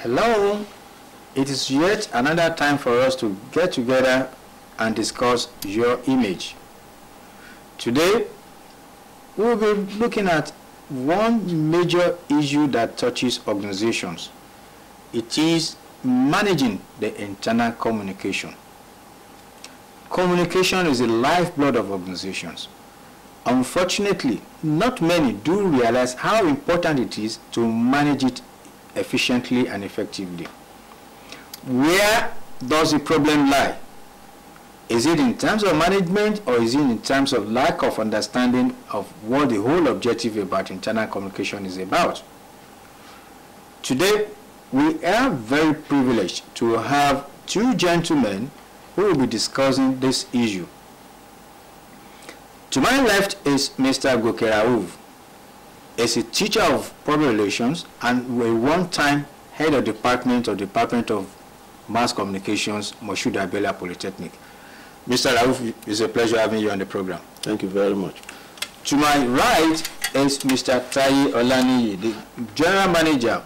Hello, it is yet another time for us to get together and discuss your image. Today, we will be looking at one major issue that touches organizations. It is managing the internal communication. Communication is the lifeblood of organizations. Unfortunately, not many do realize how important it is to manage it efficiently and effectively. Where does the problem lie? Is it in terms of management, or is it in terms of lack of understanding of what the whole objective about internal communication is about? Today, we are very privileged to have two gentlemen who will be discussing this issue. To my left is Mr. Goke Rauf. He's a teacher of public relations and a one-time head of Department of Mass Communications, Moshood Abiola Polytechnic. Mr. Rauf, it's a pleasure having you on the program. Thank you very much. To my right is Mr. Taiye Olaniyi, the General Manager,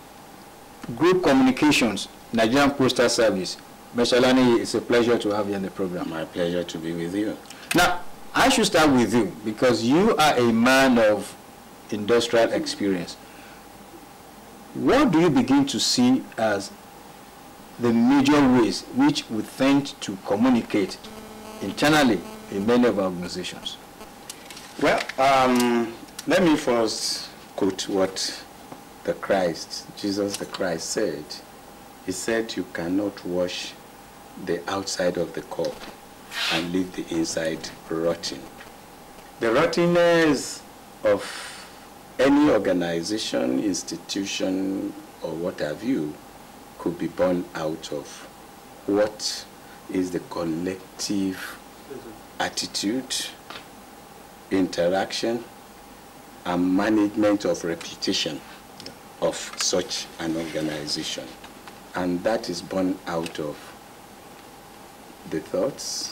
Group Communications, Nigerian Postal Service. Mr. Olaniyi, it's a pleasure to have you on the program. My pleasure to be with you. Now, I should start with you because you are a man of industrial experience. What do you begin to see as the major ways which we tend to communicate internally in many of our organizations? Well, let me first quote what Jesus the Christ said. He said, "You cannot wash the outside of the cup and leave the inside rotten." The rottenness of any organization, institution, or what have you could be born out of what is the collective attitude, interaction, and management of reputation of such an organization. And that is born out of the thoughts,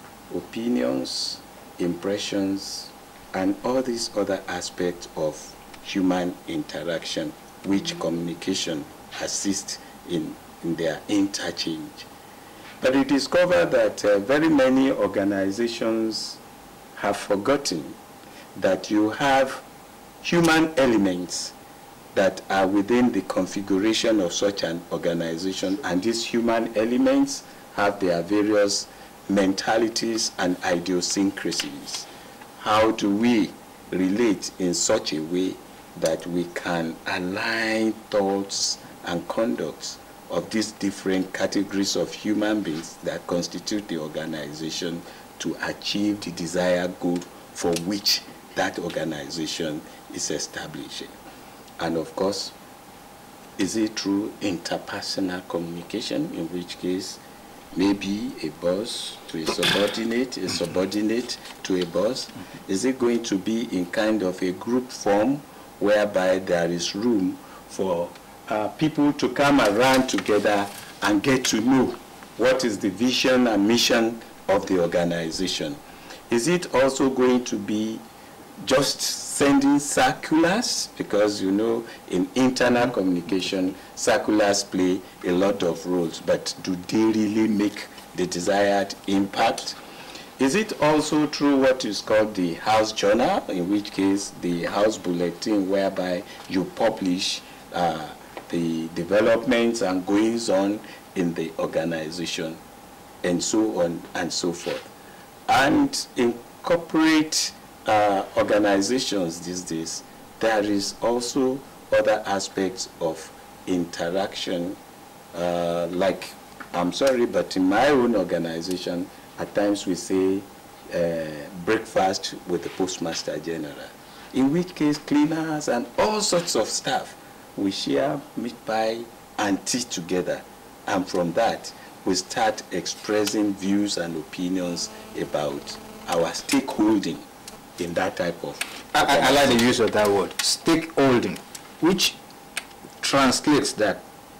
opinions, impressions, and all these other aspects of human interaction, which communication assists in their interchange. But we discover that very many organizations have forgotten that you have human elements that are within the configuration of such an organization, and these human elements have their various mentalities and idiosyncrasies. How do we relate in such a way that we can align thoughts and conducts of these different categories of human beings that constitute the organization to achieve the desired goal for which that organization is establishing? And of course, is it through interpersonal communication, in which case maybe a boss to a subordinate to a boss? Is it going to be in kind of a group form whereby there is room for people to come around together and get to know what is the vision and mission of the organization? Is it also going to be just sending circulars? Because, you know, in internal communication, circulars play a lot of roles, but do they really make the desired impact? Is it also through what is called the house journal, in which case the house bulletin, whereby you publish the developments and goings on in the organization, and so on and so forth? And in corporate organizations these days, there is also other aspects of interaction, like, I'm sorry, but in my own organization, at times we say breakfast with the Postmaster General, in which case cleaners and all sorts of staff, we share meat pie and tea together, and from that we start expressing views and opinions about our stakeholding in that type of... I like the use of that word, stakeholding, which translates that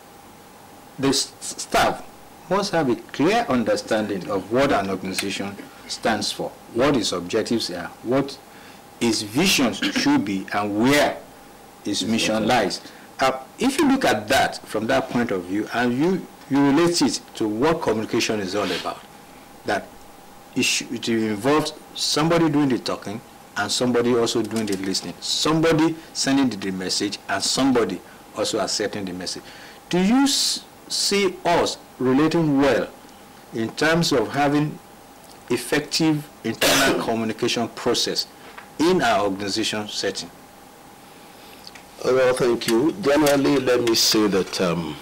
the staff must have a clear understanding of what an organization stands for, what its objectives are, what its visions should be, and where its mission lies. if you look at that from that point of view, and you relate it to what communication is all about, that it involves somebody doing the talking and somebody also doing the listening, somebody sending the message and somebody also accepting the message. Do you see us relating well in terms of having effective internal communication process in our organization setting? Well, thank you. Generally, let me say that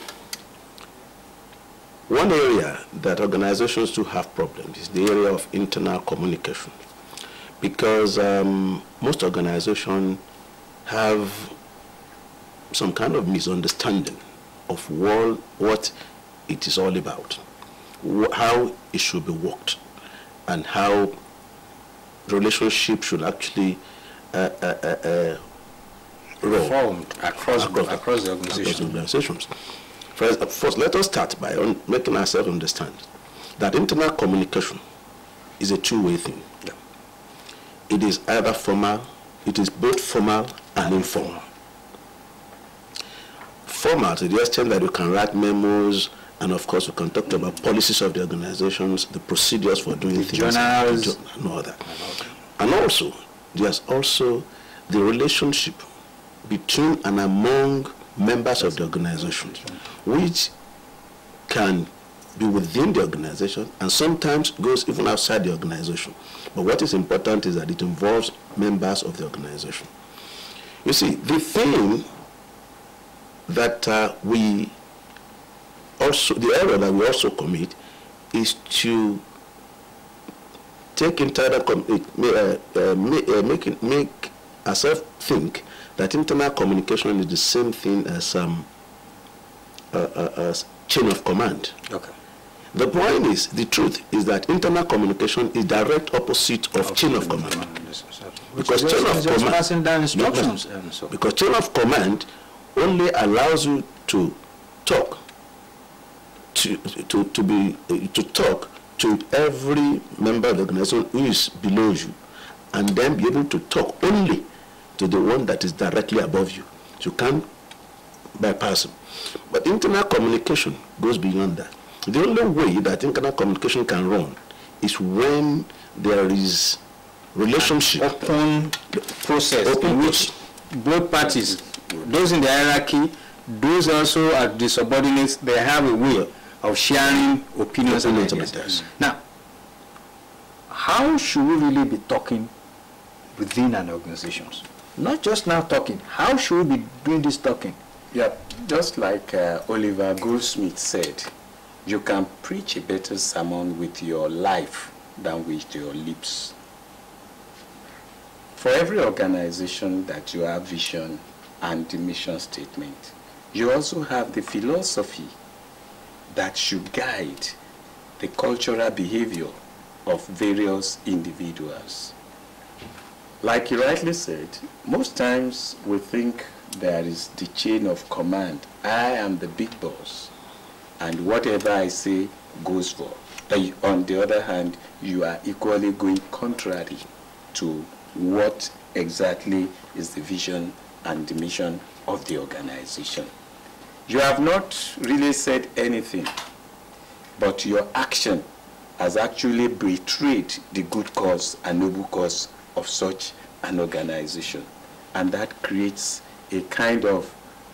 one area that organizations do have problems is the area of internal communication, because most organizations have some kind of misunderstanding of what it is all about, how it should be worked, and how relationship should actually formed across the organizations. First, let us start by making ourselves understand that internal communication is a two-way thing. Yeah. It is either formal, it is both formal and informal. Formal to the extent that you can write memos, and of course we can talk about policies of the organizations, the procedures for doing things, journals, and all that. And also, there's also the relationship between and among members of the organization, which can be within the organization and sometimes goes even outside the organization. But what is important is that it involves members of the organization. You see, the thing that the error that we also commit is to take internal make ourselves think that internal communication is the same thing as chain of command. Okay. The point is, the truth is that internal communication is direct opposite of chain of command. Because chain of command, passing down instructions. Because chain of command only allows you to talk to talk to every member of the organization who is below you, and then be able to talk only to the one that is directly above you. You can't bypass him. But internal communication goes beyond that. The only way that internal communication can run is when there is relationship. Open process in which both parties, those in the hierarchy, those also at the subordinates, they have a way of sharing opinions and ideas. Now, how should we really be talking within an organization? Not just now talking. How should we be doing this talking? Yeah, just like Oliver Goldsmith said, you can preach a better sermon with your life than with your lips. For every organization that you have vision and the mission statement, you also have the philosophy that should guide the cultural behavior of various individuals. Like you rightly said, most times we think there is the chain of command. I am the big boss, and whatever I say goes for. But on the other hand, you are equally going contrary to what exactly is the vision and the mission of the organization. You have not really said anything, but your action has actually betrayed the good cause and noble cause of such an organization, and that creates a kind of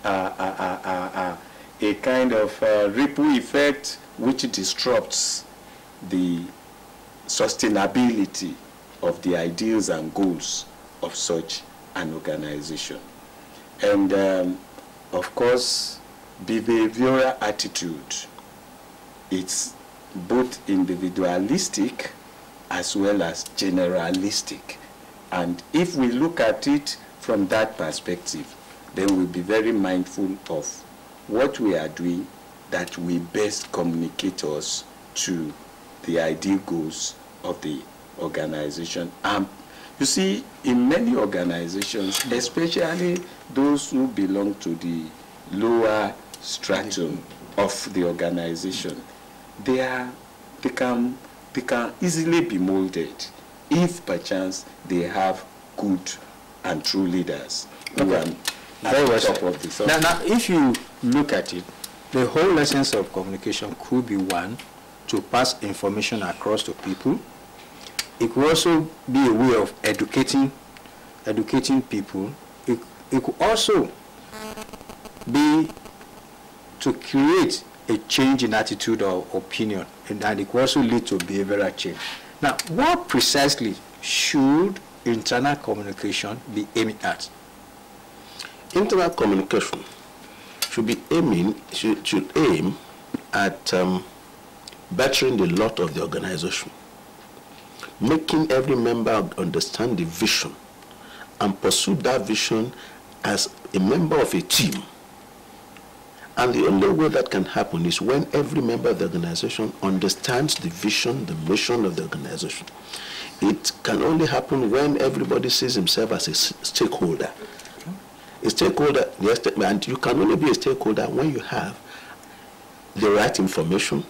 ripple effect which disrupts the sustainability of the ideals and goals of such an organization. And of course, behavioral attitude, it's both individualistic as well as generalistic. And if we look at it from that perspective, then we'll be very mindful of what we are doing that will best communicate us to the ideal goals of the organization. You see, in many organizations, especially those who belong to the lower stratum of the organization, they can easily be molded if perchance they have good and true leaders who are at the top of the thought. Now, if you look at it, the whole essence of communication could be one, to pass information across to people. It could also be a way of educating people. It could also be to create a change in attitude or opinion, and it could also lead to behavioral change. Now, what precisely should internal communication be aiming at? Internal communication should aim at bettering the lot of the organization, making every member understand the vision and pursue that vision as a member of a team. And the only way that can happen is when every member of the organization understands the vision, the mission of the organization. It can only happen when everybody sees himself as a stakeholder. A stakeholder, yes, and you can only be a stakeholder when you have the right information.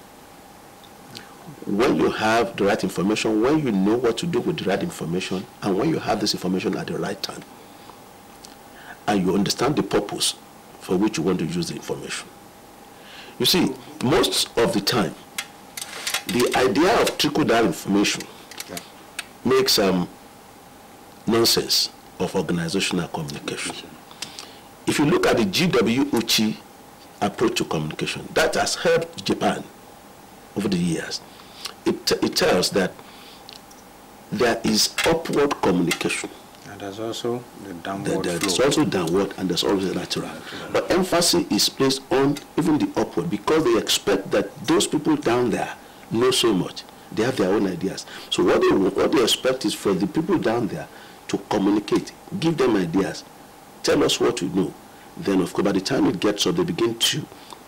When you have the right information, when you know what to do with the right information, and when you have this information at the right time, and you understand the purpose for which you want to use the information. You see, most of the time, the idea of trickle-down information makes nonsense of organizational communication. If you look at the GWOT approach to communication, that has helped Japan over the years. It tells that there is upward communication. And there's also the downward There's also downward, and there's always lateral. But emphasis is placed on even the upward, because they expect that those people down there know so much. They have their own ideas. So what they expect is for the people down there to communicate, give them ideas, tell us what you know. Then, of course, by the time it gets up, they begin to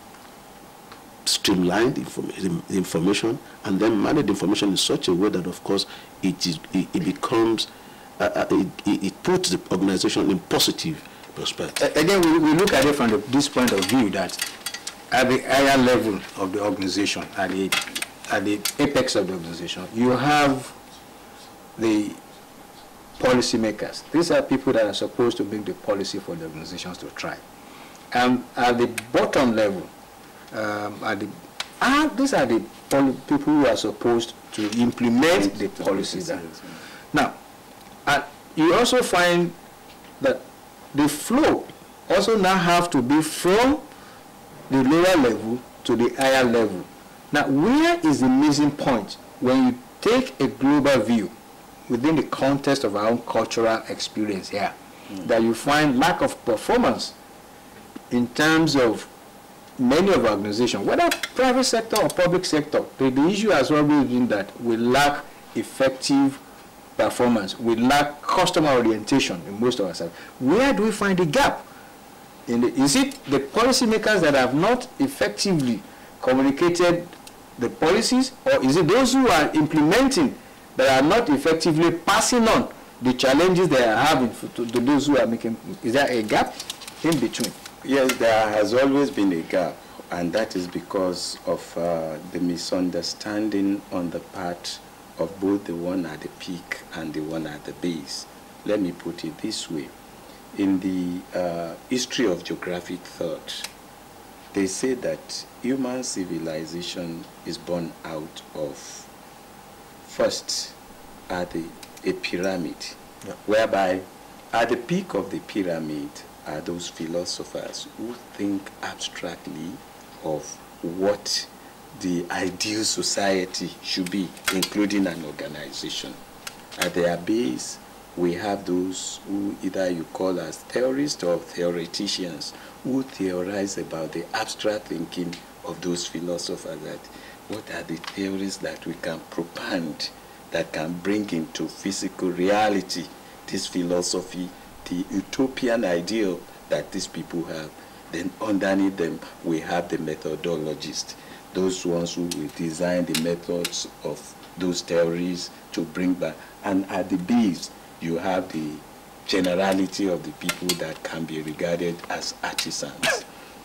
streamline the information and then manage the information in such a way that, of course, it puts the organization in positive perspective. Again, we look at it from this point of view that at the higher level of the organization, at the apex of the organization, you have the policymakers. These are people that are supposed to make the policy for the organizations to thrive. And at the bottom level, these are the people who are supposed to implement the policies. Now, you also find that the flow also now have to be from the lower level to the higher level. Now, where is the missing point when you take a global view within the context of our own cultural experience here, that you find lack of performance in terms of many of our organizations, whether private sector or public sector? The issue has always been that we lack effective performance. We lack customer orientation in most of our sectors. Where do we find the gap? Is it the policymakers that have not effectively communicated the policies, or is it those who are implementing that are not effectively passing on the challenges they are having to those who are making? Is there a gap in between? Yes, there has always been a gap, and that is because of the misunderstanding on the part of both the one at the peak and the one at the base. Let me put it this way. In the history of geographic thought, they say that human civilization is born out of, first, a pyramid, whereby at the peak of the pyramid are those philosophers who think abstractly of what the ideal society should be, including an organization. At their base, we have those who either you call as theorists or theoreticians, who theorize about the abstract thinking of those philosophers, that what are the theories that we can propagate that can bring into physical reality this philosophy, the utopian ideal that these people have. Then underneath them, we have the methodologists, those ones who will design the methods of those theories to bring back. And at the base, you have the generality of the people that can be regarded as artisans.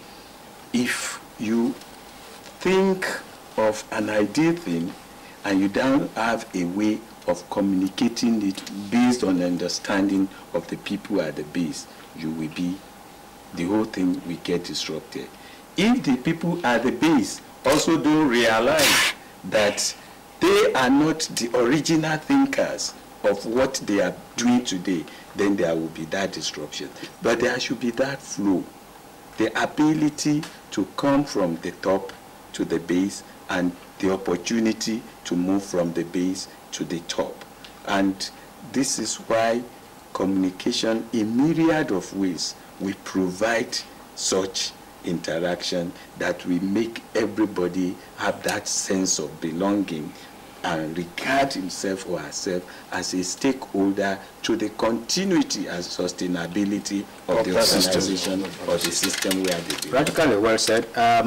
If you think of an ideal thing and you don't have a way of communicating it based on understanding of the people at the base, you will be the whole thing will get disrupted. If the people at the base also don't realize that they are not the original thinkers of what they are doing today, then there will be that disruption. But there should be that flow, the ability to come from the top to the base and the opportunity to move from the base to the top. And this is why communication in myriad of ways will provide such interaction that will make everybody have that sense of belonging and regard himself or herself as a stakeholder to the continuity and sustainability of the organization or the system where they belong. Practically well said.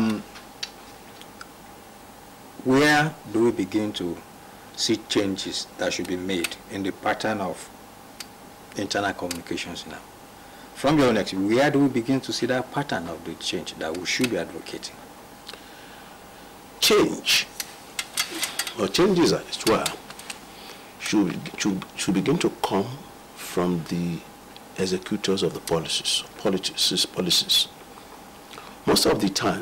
Where do we begin to see changes that should be made in the pattern of internal communications now? From your own experience, where do we begin to see that pattern of the change that we should be advocating? Change, or changes as well, should begin to come from the executors of the policies. Most of the time,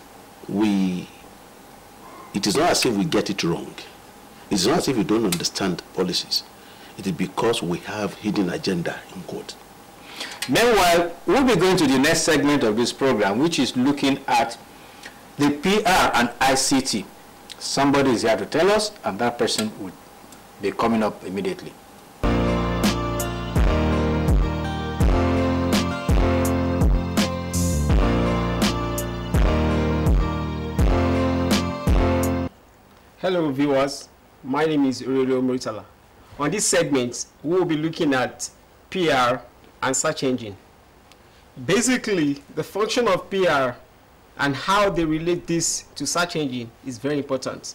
it is not as if we get it wrong. It's not as if we don't understand policies. It is because we have hidden agenda in quote. Meanwhile, we'll be going to the next segment of this program, which is looking at the PR and ICT. Somebody is here to tell us, and that person would be coming up immediately. Hello viewers, my name is Urelio Muritala. On this segment, we will be looking at PR and search engine. Basically, the function of PR and how they relate this to search engine is very important.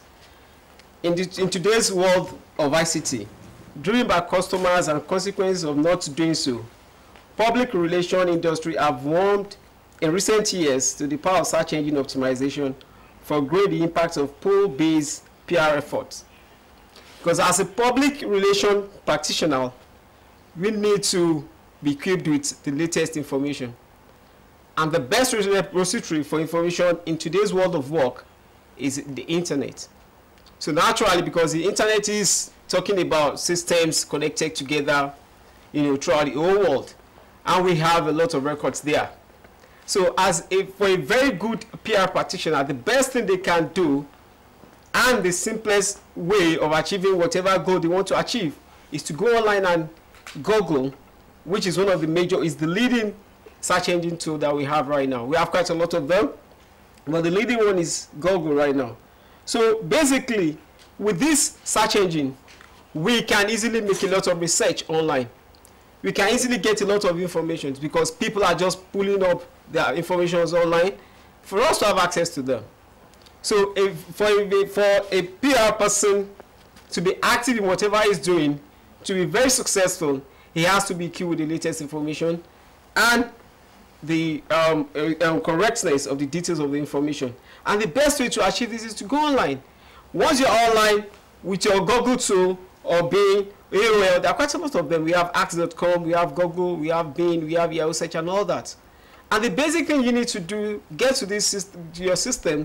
In today's world of ICT, driven by customers and consequences of not doing so, public relation industry have warmed in recent years to the power of search engine optimization for growing the impact of pull-based PR efforts. Because as a public relation practitioner, we need to be equipped with the latest information. And the best repository for information in today's world of work is the internet. So naturally, because the internet is talking about systems connected together, throughout the whole world, and we have a lot of records there. So for a very good PR practitioner, the best thing they can do and the simplest way of achieving whatever goal they want to achieve is to go online and Google, which is the leading search engine tool that we have right now. We have quite a lot of them, but the leading one is Google right now. So basically, with this search engine, we can easily make a lot of research online. We can easily get a lot of information because people are just pulling up their information online for us to have access to them. So for a PR person to be active in whatever he's doing, to be very successful, he has to be key with the latest information and the correctness of the details of the information. And the best way to achieve this is to go online. Once you're online with your Google tool or Bing, AOL, there are quite a lot of them. We have Axe.com, we have Google, we have Bing, we have Yahoo Search and all that. And the basic thing you need to do, get to this system, to your system,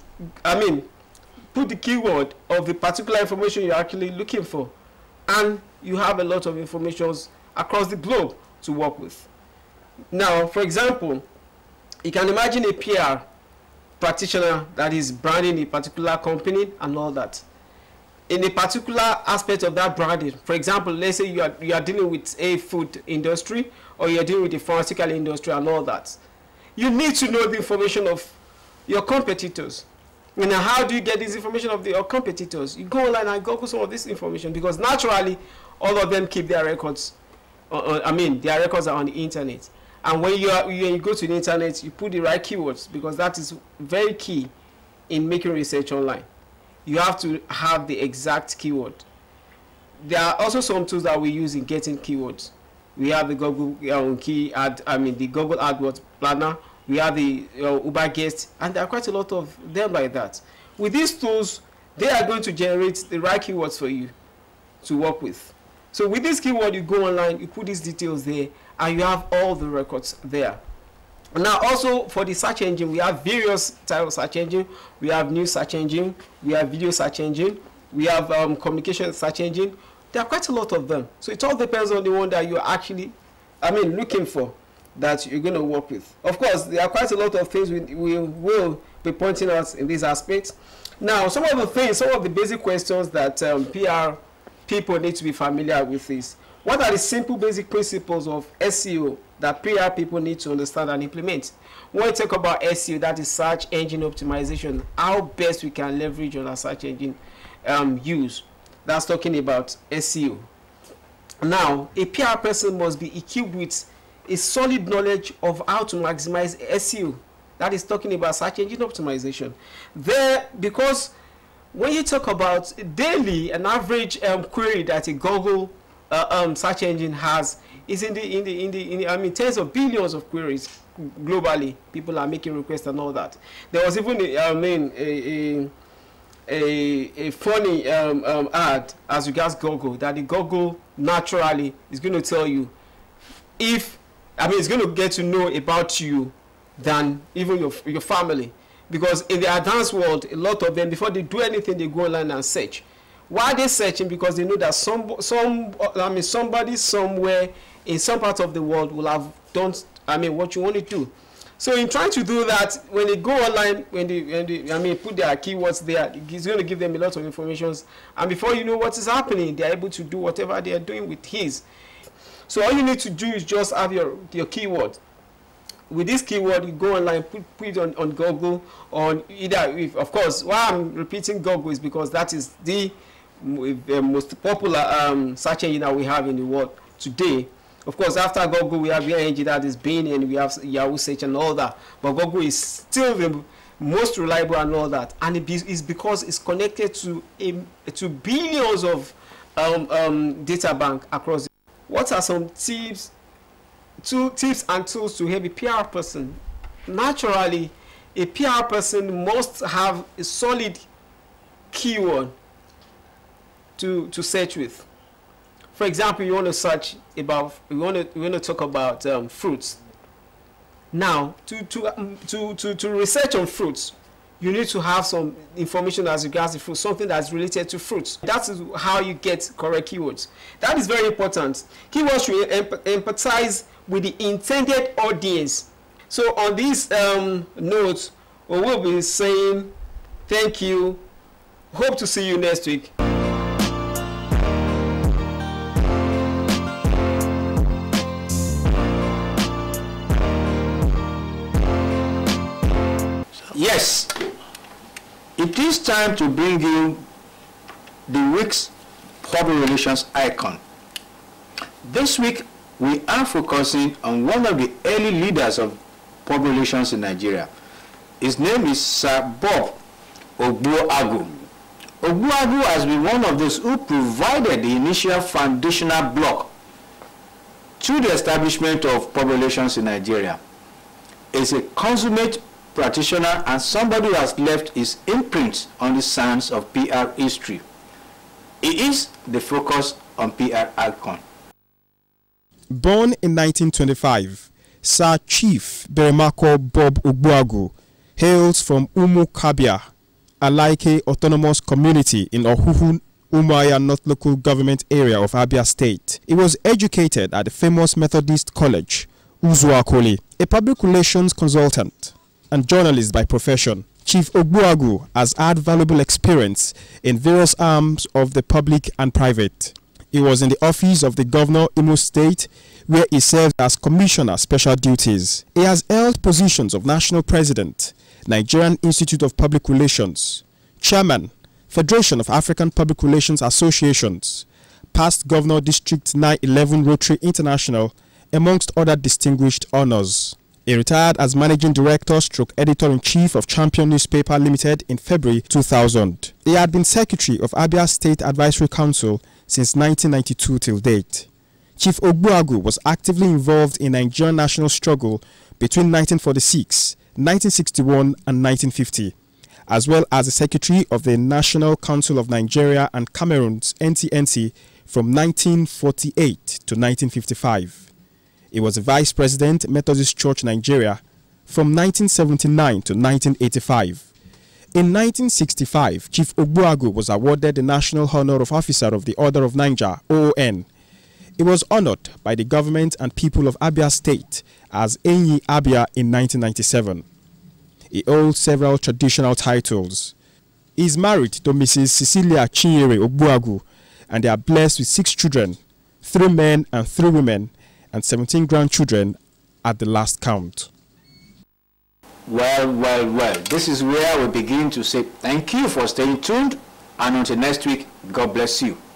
put the keyword of the particular information you're actually looking for. And you have a lot of information across the globe to work with. Now, for example, you can imagine a PR practitioner that is branding a particular company and all that. In a particular aspect of that branding, for example, let's say you are dealing with a food industry or you're dealing with the pharmaceutical industry and all that. You need to know the information of your competitors. How do you get this information of your competitors? You go online and Google some of this information because naturally, all of them keep their records. Their records are on the internet. And when you go to the internet, you put the right keywords because that is very key in making research online. You have to have the exact keyword. There are also some tools that we use in getting keywords. We have the Google the Google AdWords Planner. We have the Uber Guest, and there are quite a lot of them like that. With these tools, they are going to generate the right keywords for you to work with. So with this keyword, you go online, you put these details there, and you have all the records there. Now, also for the search engine, we have various types of search engine. We have news search engine, we have video search engine, we have communication search engine. There are quite a lot of them. So it all depends on the one that you're actually, looking for, that you're going to work with. Of course, there are quite a lot of things we will be pointing out in these aspects. Now, some of the basic questions that PR people need to be familiar with is, what are the simple basic principles of SEO that PR people need to understand and implement? When we talk about SEO, that is search engine optimization, how best we can leverage on our search engine use. That's talking about SEO. Now, a PR person must be equipped with a solid knowledge of how to maximize SEO. That is talking about search engine optimization. Because when you talk about daily, an average query that a Google search engine has is in tens of billions of queries globally. People are making requests and all that. There was even a funny ad as regards Google, that the Google naturally is going to tell you if it's going to get to know about you than even your family, because in the advanced world, a lot of them, before they do anything, they go online and search. Why are they searching? Because they know that somebody somewhere in some part of the world will have done what you want to do. So in trying to do that, when they go online, when they put their keywords there, it's going to give them a lot of information, and before you know what is happening, they are able to do whatever they are doing with his. So all you need to do is just have your keyword. With this keyword, you go online, put it on Google, on either, of course, why I'm repeating Google is because that is the most popular search engine that we have in the world today. Of course, after Google, we have the engine that is Bing, and we have Yahoo Search and all that. But Google is still the most reliable and all that. And it's because it's connected to billions of data bank across. What are some tips and tools to help a PR person? Naturally, a PR person must have a solid keyword to search with. For example, you want to search about, you want to talk about fruits. Now, to research on fruits, you need to have some information as regards to fruit, something that's related to fruits. That is how you get correct keywords. That is very important. Keywords should empathize with the intended audience. So on this note, we will be saying thank you. Hope to see you next week. Yes, it is time to bring you the week's public relations icon. This week, we are focusing on one of the early leaders of public relations in Nigeria. His name is Sir Bob Ogbuagu. Ogbuagu has been one of those who provided the initial foundational block to the establishment of public relations in Nigeria. He is a consummate practitioner and somebody who has left his imprint on the sands of PR history. He is the focus on PR icon. Born in 1925, Sir Chief Beremako Bob Ogbuagu hails from Umukabia, Alaike Autonomous Community in Ohuhu, Umuahia North Local Government Area of Abia State. He was educated at the famous Methodist College, Uzuakoli, a public relations consultant and journalist by profession. Chief Ogbuagu has had valuable experience in various arms of the public and private. He was in the office of the Governor Imo State, where he served as Commissioner Special Duties. He has held positions of National President, Nigerian Institute of Public Relations, Chairman, Federation of African Public Relations Associations, past Governor District 911 Rotary International, amongst other distinguished honors. He retired as Managing Director / Editor-in-Chief of Champion Newspaper Limited in February 2000. He had been Secretary of Abia State Advisory Council since 1992 till date. Chief Ogbuagu was actively involved in Nigerian national struggle between 1946, 1961 and 1950, as well as the Secretary of the National Council of Nigeria and Cameroon's NTNC from 1948 to 1955. He was the Vice President, Methodist Church Nigeria, from 1979 to 1985. In 1965, Chief Ogbuagu was awarded the National Honor of Officer of the Order of Niger, OON. He was honored by the government and people of Abia State as Enyi Abia in 1997. He holds several traditional titles. He is married to Mrs. Cecilia Chinyere Ogbuagu, and they are blessed with 6 children, 3 men and 3 women, and 17 grandchildren at the last count. Well, well, well, this is where we begin to say thank you for staying tuned, and until next week, God bless you.